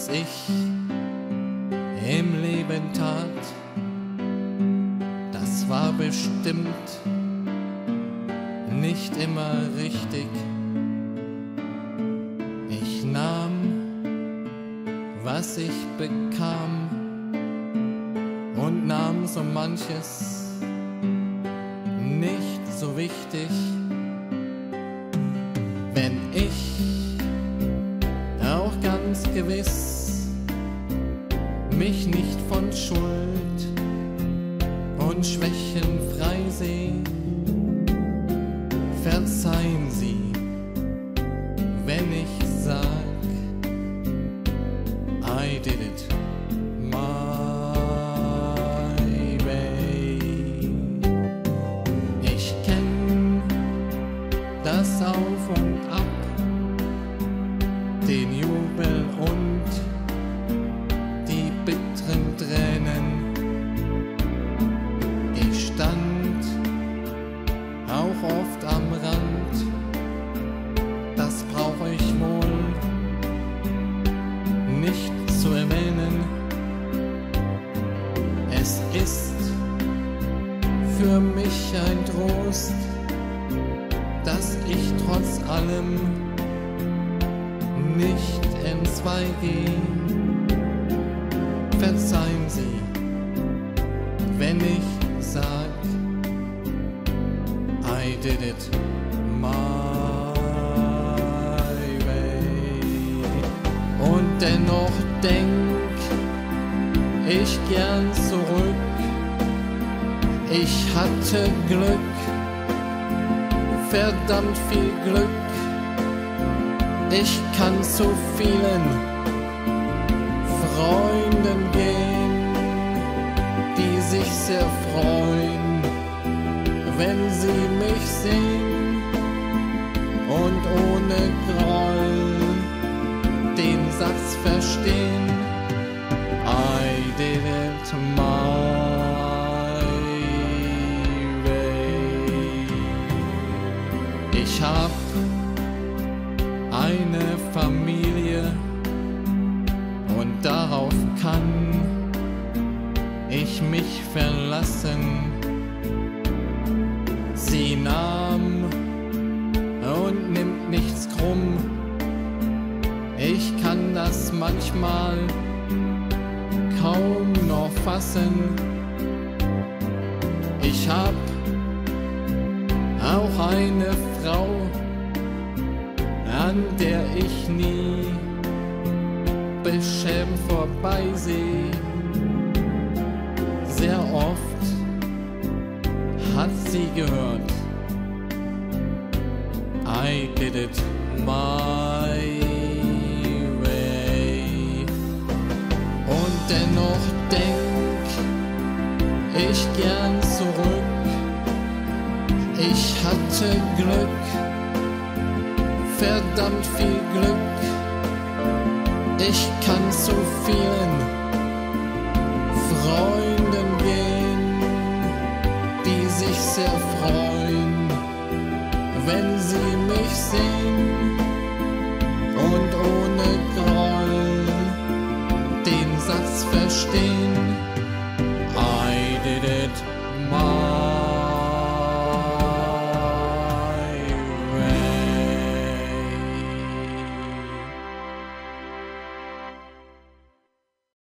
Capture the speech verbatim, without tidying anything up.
was ich im Leben tat, das war bestimmt nicht immer richtig. Ich nahm, was ich bekam, und nahm so manches nicht so wichtig. Wenn ich auch ganz gewiss mich nicht von Schuld und Schwächen frei seh, verzeihen Sie, wenn ich sag, I did it my way. Ich kenn das Auf und Ab, den Jubel und die bitteren Tränen. Ich stand auch oft am Rand, das brauch ich wohl nicht zu erwähnen. Es ist für mich ein Trost, dass ich trotz allem nicht entzwei geh. Verzeihen Sie, wenn ich sag, I did it my way. Und dennoch denk ich gern zurück, ich hatte Glück, verdammt viel Glück. Ich kann zu vielen Freunden gehen, die sich sehr freuen, wenn sie mich sehen, und ohne Groll den Satz verstehen, I did it my way. Ich hab eine Familie, und darauf kann ich mich verlassen. Sie nahm und nimmt nichts krumm. Ich kann das manchmal kaum noch fassen. Ich hab auch eine Frau, an der ich nie beschämt vorbeiseh. Sehr oft hat sie gehört, I did it my way. Und dennoch denk ich gern zurück, ich hatte Glück, verdammt viel Glück. Ich kann zu vielen Freunden gehen, die sich sehr freuen, wenn sie mich sehen, und ohne Groll den Satz verstehen, I did it my